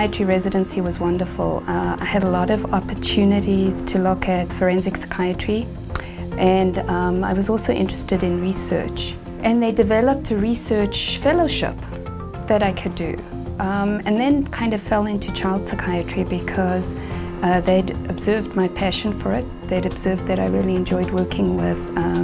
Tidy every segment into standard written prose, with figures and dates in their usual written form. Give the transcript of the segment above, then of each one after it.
psychiatry residency was wonderful. I had a lot of opportunities to look at forensic psychiatry, and I was also interested in research. And they developed a research fellowship that I could do. And then kind of fell into child psychiatry because they'd observed my passion for it. They'd observed that I really enjoyed working with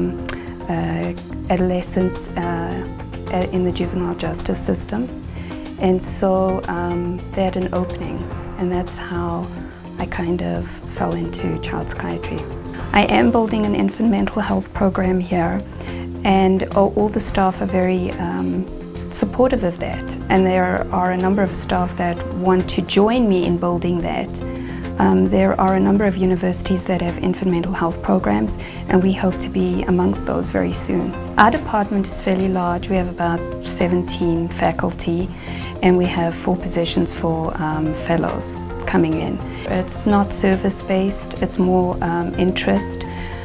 adolescents in the juvenile justice system. And so they had an opening, and that's how I kind of fell into child psychiatry. I am building an infant mental health program here, and all the staff are very supportive of that. And there are a number of staff that want to join me in building that. There are a number of universities that have infant mental health programs, and we hope to be amongst those very soon. Our department is fairly large. We have about 17 faculty, and we have 4 positions for fellows coming in. It's not service-based, it's more interest.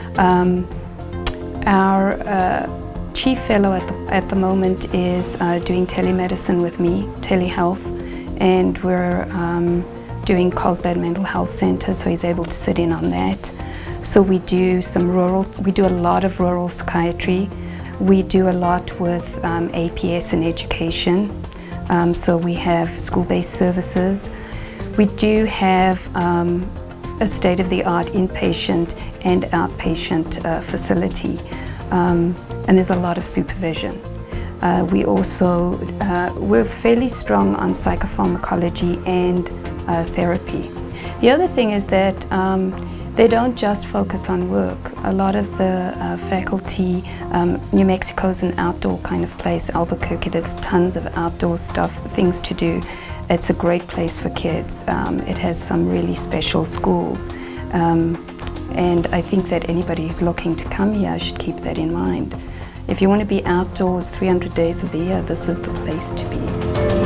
Our chief fellow at the moment is doing telemedicine with me, telehealth, and we're doing Carlsbad Mental Health Center, so he's able to sit in on that. So we do a lot of rural psychiatry. We do a lot with APS and education. So we have school-based services. We do have a state-of-the-art inpatient and outpatient facility. And there's a lot of supervision. We're fairly strong on psychopharmacology and therapy. The other thing is that they don't just focus on work. A lot of the faculty, New Mexico's an outdoor kind of place. Albuquerque, there's tons of outdoor things to do. It's a great place for kids. It has some really special schools. And I think that anybody who's looking to come here should keep that in mind. If you want to be outdoors 300 days of the year, this is the place to be.